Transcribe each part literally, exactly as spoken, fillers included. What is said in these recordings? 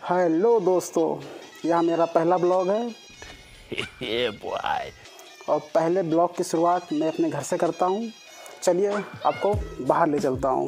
Hello दोस्तों, यह मेरा पहला ब्लॉग है और पहले ब्लॉग की शुरुआत मैं अपने घर से करता हूँ। चलिए आपको बाहर ले चलता हूँ।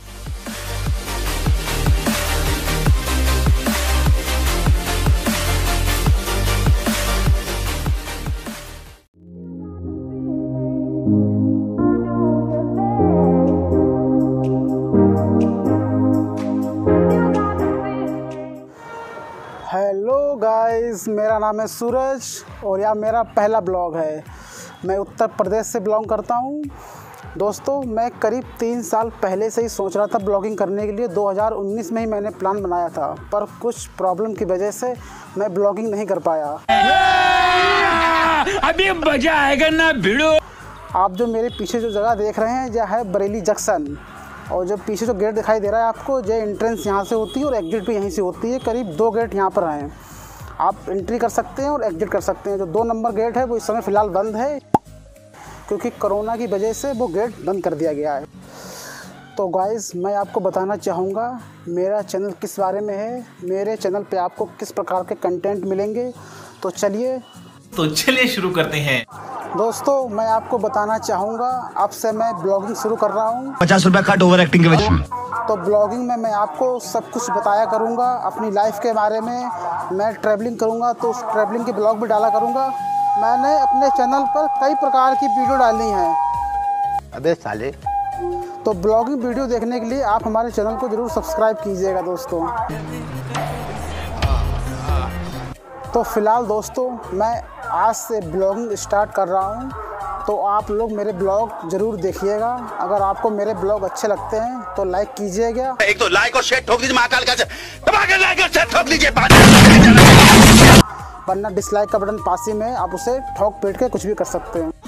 हेलो गाइस, मेरा नाम है सूरज और यह मेरा पहला ब्लॉग है। मैं उत्तर प्रदेश से बिलोंग करता हूँ। दोस्तों, मैं करीब तीन साल पहले से ही सोच रहा था ब्लॉगिंग करने के लिए। दो हज़ार उन्नीस में ही मैंने प्लान बनाया था, पर कुछ प्रॉब्लम की वजह से मैं ब्लॉगिंग नहीं कर पाया। अभी मजा आएगा ना भिड़ो। आप जो मेरे पीछे जो जगह देख रहे हैं यह है बरेली जंक्शन, और जो पीछे जो गेट दिखाई दे रहा है आपको, जो एंट्रेंस यहाँ से होती है और एग्जिट भी यहीं से होती है। करीब दो गेट यहाँ पर हैं, आप एंट्री कर सकते हैं और एग्जिट कर सकते हैं। जो दो नंबर गेट है वो इस समय फ़िलहाल बंद है, क्योंकि कोरोना की वजह से वो गेट बंद कर दिया गया है। तो गाइस, मैं आपको बताना चाहूँगा मेरा चैनल किस बारे में है, मेरे चैनल पे आपको किस प्रकार के कंटेंट मिलेंगे। तो चलिए तो चलिए शुरू करते हैं। दोस्तों, मैं आपको बताना चाहूँगा, अब से मैं ब्लॉगिंग शुरू कर रहा हूँ। पचास रुपया कट ओवर एक्टिंग के वजह में। तो ब्लॉगिंग में मैं आपको सब कुछ बताया करूँगा, अपनी लाइफ के बारे में। मैं ट्रैवलिंग करूँगा तो उस ट्रैवलिंग के ब्लॉग भी डाला करूँगा। मैंने अपने चैनल पर कई प्रकार की वीडियो डाली हैं। अबे साले। तो ब्लॉगिंग वीडियो देखने के लिए आप हमारे चैनल को ज़रूर सब्सक्राइब कीजिएगा दोस्तों। तो फिलहाल दोस्तों, मैं आज से ब्लॉगिंग स्टार्ट कर रहा हूँ, तो आप लोग मेरे ब्लॉग ज़रूर देखिएगा। अगर आपको मेरे ब्लॉग अच्छे लगते हैं तो लाइक कीजिएगा। एक तो लाइक और शेयर ठोक दीजिए, महाकाल का दबाकर लाइक और शेयर ठोक दीजिए। वरना डिसलाइक का बटन पास ही में, आप उसे ठोक पीट के कुछ भी कर सकते हैं।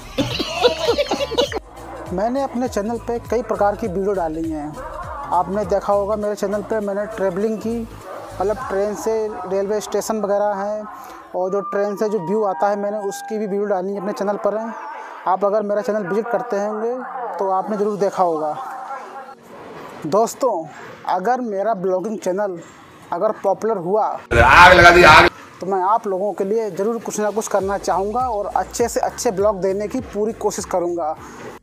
मैंने अपने चैनल पे कई प्रकार की वीडियो डाली हैं। आपने देखा होगा मेरे चैनल पे मैंने ट्रैवलिंग की, मतलब ट्रेन से रेलवे स्टेशन वगैरह हैं, और जो ट्रेन से जो व्यू आता है मैंने उसकी भी वीडियो डाली है अपने चैनल पर है। आप अगर मेरा चैनल विजिट करते होंगे तो आपने ज़रूर देखा होगा। दोस्तों, अगर मेरा ब्लॉगिंग चैनल अगर पॉपुलर हुआ, आग लगा दी आग, तो मैं आप लोगों के लिए ज़रूर कुछ ना कुछ करना चाहूँगा और अच्छे से अच्छे ब्लॉग देने की पूरी कोशिश करूँगा।